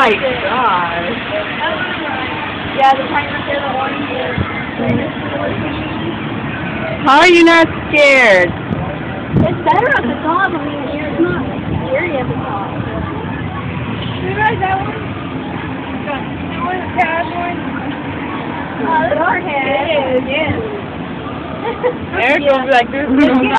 my gosh. Yeah, the timer's there, the orange here. How are you not scared? It's better at the top. I mean, it's not scary at the top. You guys that one? That one, the cat one? Oh, that's our head. It is, yeah. Eric's gonna be like this.